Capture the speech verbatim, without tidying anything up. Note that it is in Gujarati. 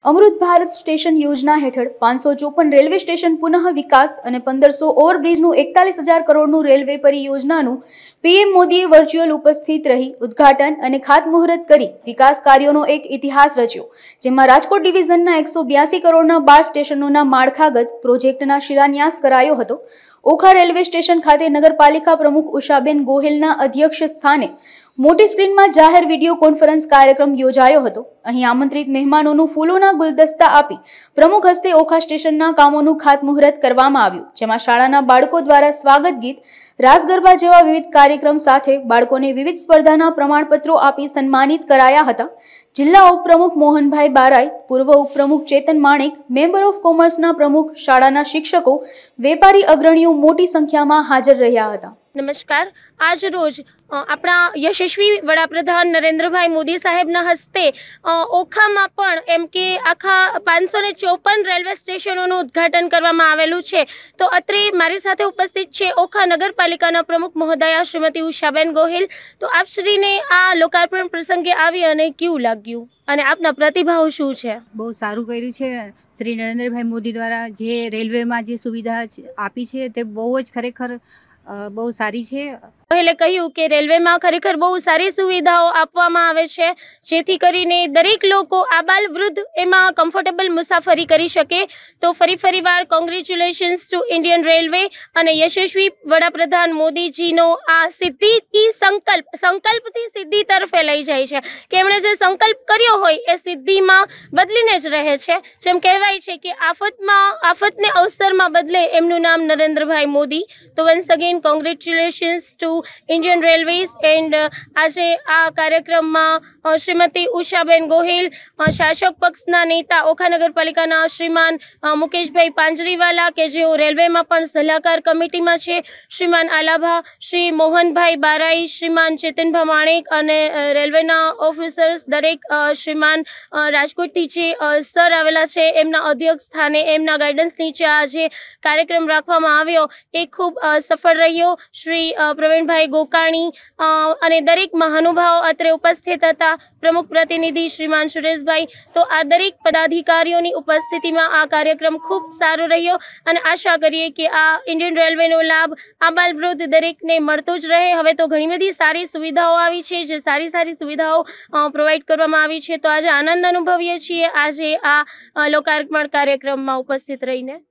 અમૃત ભારત સ્ટેશન યોજના હેઠળ પાંચસો ચોપન રેલવે સ્ટેશન પુનઃ વિકાસ અને પંદરસો ઓવરબ્રિજનું એકતાલીસ હજાર કરોડનું રેલવે પરિયોજનાનું પીએમ મોદીએ વર્ચ્યુઅલ ઉપસ્થિત રહી ઉદ્ઘાટન અને ખાતમુહૂર્ત કરી વિકાસ કાર્યોનો એક ઇતિહાસ રચ્યો, જેમાં રાજકોટ ડિવિઝનના એકસો બ્યાસી કરોડના બાર સ્ટેશનોના માળખાગત પ્રોજેક્ટના શિલાન્યાસ કરાયો હતો। ઓખા રેલવે સ્ટેશન ખાતે નગરપાલિકા પ્રમુખ ઉષાબેન ગોહિલના અધ્યક્ષ સ્થાને મોટી સ્ક્રીનમાં જાહેર વિડીયો કોન્ફરન્સ કાર્યક્રમ યોજાયો હતો। અહીં આમંત્રિત મહેમાનોનું ફૂલોના ગુલદસ્તા આપી પ્રમુખ હસ્તે ઓખા સ્ટેશનના કામોનું ખાતમુહૂર્ત કરવામાં આવ્યું, જેમાં શાળાના બાળકો દ્વારા સ્વાગત ગીત, રાસ ગરબા જેવા વિવિધ કાર્યક્રમ સાથે બાળકોને વિવિધ સ્પર્ધાના પ્રમાણપત્રો આપી સન્માનિત કરાયા હતા। જિલ્લા ઉપપ્રમુખ મોહનભાઈ બારાઈ, પૂર્વ ઉપપ્રમુખ ચેતન માણેક, મેમ્બર ઓફ કોમર્સના પ્રમુખ, શાળાના શિક્ષકો, વેપારી અગ્રણીઓ મોટી સંખ્યામાં હાજર રહ્યા હતા। નમસ્કાર। આજ રોજ આપણા યશસ્વી વડાપ્રધાન નરેન્દ્રભાઈ મોદી સાહેબના હસ્તે ઓખામાં પણ એમ કે આખા પાંચસો ને ચોપન રેલવે સ્ટેશનોનું ઉદ્ઘાટન કરવામાં આવેલું છે। તો અત્રે મારી સાથે ઉપસ્થિત છે ઓખા નગરપાલિકાના પ્રમુખ મહોદયા શ્રીમતી ઉષાબેન ગોહિલ। તો આપ શ્રીને આ લોકાર્પણ પ્રસંગે આવી અને કેવું લાગ્યું અને આપના પ્રતિભાવ શું છે? બહુ સારું કર્યું છે। શ્રી નરેન્દ્રભાઈ મોદી દ્વારા જે રેલવેમાં જે સુવિધા આપી છે તે બહુ જ ખરેખર બહુ સારી છે। એટલે કહ્યું કે રેલવેમાં ખરેખર બહુ સારી સુવિધાઓ આપવામાં આવે છે, જેથી કરીને દરેક લોકો આબાલ વૃદ્ધ એમાં કમ્ફર્ટેબલ મુસાફરી કરી શકે। તો ફરી ફરી વાર કોંગ્રેચ્યુલેશન્સ ટુ ઇન્ડિયન રેલવે અને યશસ્વી વડાપ્રધાન મોદીજીનો આ સિદ્ધિથી સંકલ્પ સંકલ્પથી સિદ્ધિ તરફે લઈ જાય છે કે એમણે જે સંકલ્પ કર્યો હોય એ સિદ્ધિમાં બદલીને જ રહે છે। જેમ કહેવાય છે કે આફતમાં આફતને અવસરમાં બદલે એમનું નામ નરેન્દ્રભાઈ મોદી। તો once again congratulations to Indian railways and આજે આ કાર્યક્રમમાં શ્રીમતી ઉષાબેન ગોહિલ, શાસક પક્ષના નેતા ઓખા નગરપાલિકાના શ્રીમાન મુકેશભાઈ પાંજરીવાલા કે જેઓ રેલવેમાં પણ સલાહકાર કમિટીમાં છે, શ્રીમાન આલાભા, શ્રી મોહનભાઈ બારાઈ, શ્રીમાન ચેતનભા માણેક અને રેલવેના ઓફિસર્સ દરેક, શ્રીમાન રાજકોટથી જે સર આવેલા છે એમના અધ્યક્ષ સ્થાને એમના ગાઈડન્સ નીચે આજે કાર્યક્રમ રાખવામાં આવ્યો એ ખૂબ સફળ રહ્યો। શ્રી પ્રવીણભાઈ ગોકાણી અને દરેક મહાનુભાવો અત્રે ઉપસ્થિત હતા, પ્રમુખ પ્રતિનિધિ શ્રીમાન સુરેશભાઈ। તો આ દરેક પદાધિકારીઓની ઉપસ્થિતિમાં આ કાર્યક્રમ ખૂબ સારો રહ્યો અને આશા કરીએ કે આ ઇન્ડિયન રેલવેનો લાભ આબાલ વૃદ્ધ દરેકને મળતો જ રહે। હવે તો ઘણી બધી સારી સુવિધાઓ આવી છે, જે સારી સારી સુવિધાઓ પ્રોવાઈડ કરવામાં આવી છે। તો આજે આનંદ અનુભવીએ છીએ આજે આ લોકાર્પણ કાર્યક્રમમાં ઉપસ્થિત રહીને।